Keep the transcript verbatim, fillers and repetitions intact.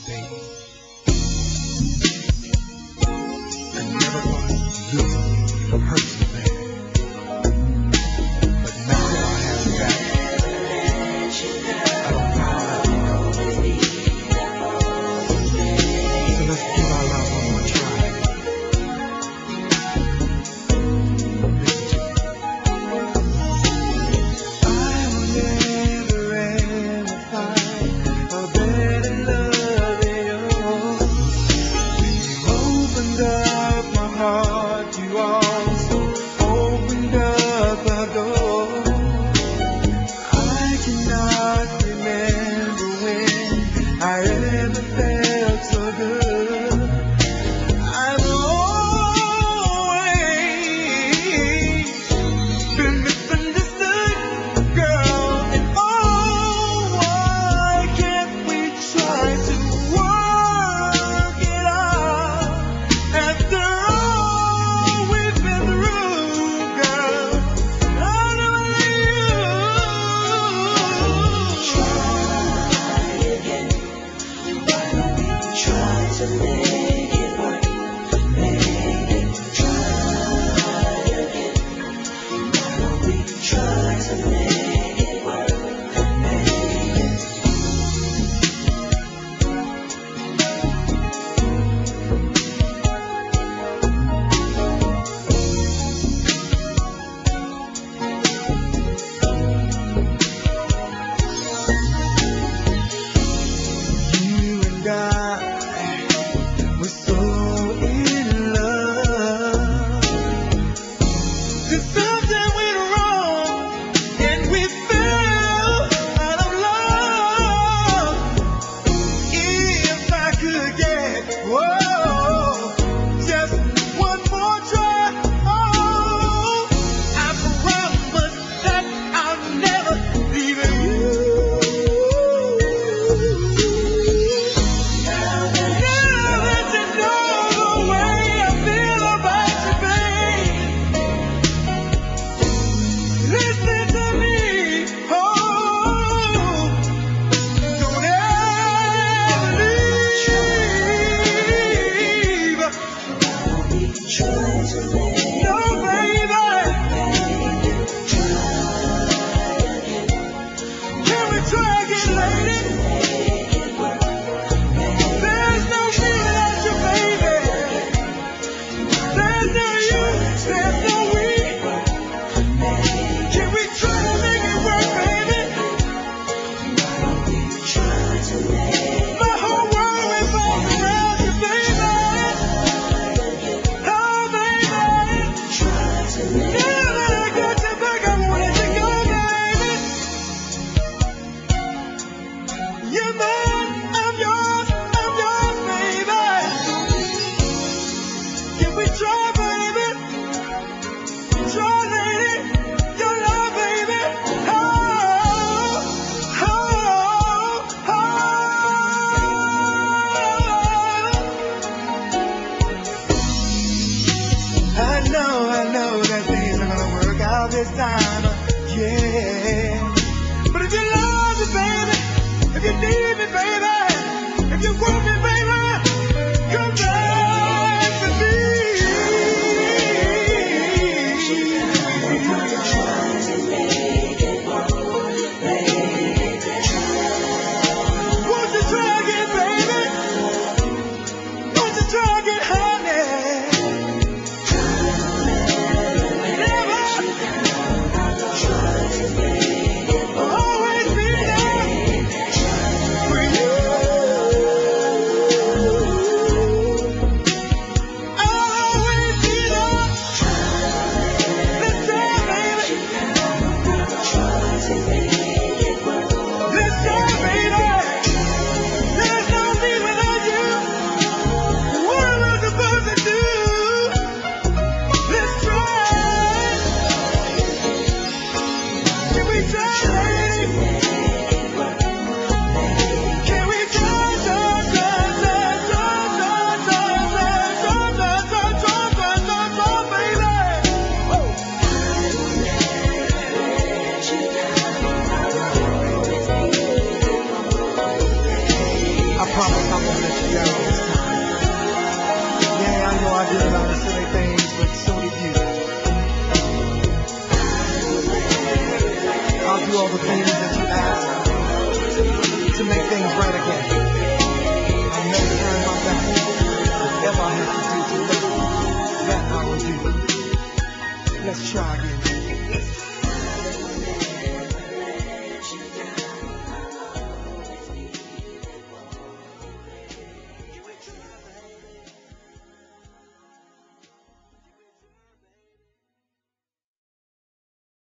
baby. I never thought losing you hurt so bad. But now I have you back. I don't know how to let you go. So let's give our love one more try. Listen to me. I will never ever find a better love than yours. When you opened up my heart, you also opened up the door. I cannot remember when I ever felt so good. I've always been misunderstood, girl, and oh, why can't we try to work it out? After all we've been through, girl, I know you. Try to make it work, make it try again. Why don't we try to make it work, make it. You and I were so in love. Then something went wrong and we fell out of love. If I could get, whoa, just one more try, oh, I promise that I'll never leave you. Now that you know the way I feel about you, babe, listen to me, oh, don't ever leave. No, baby, can we try again, lady? There's no me without you, baby. There's no you, there's no we. Can we try to make it work, baby? My whole world revolves around you, baby. Oh, baby. Now that I got you back, I won't let you go, baby. You're mine, I'm yours, I'm yours, baby. Can we try, baby? Try, lady. Your love, baby. Oh, oh, oh. I know, I know that things are gonna work out this time, yeah. But if you love me, baby, if you need me, baby, if you want me, baby, come back to me. Won't you try again, baby? Won't you try again, honey? Never. Always be there for you. the feeling.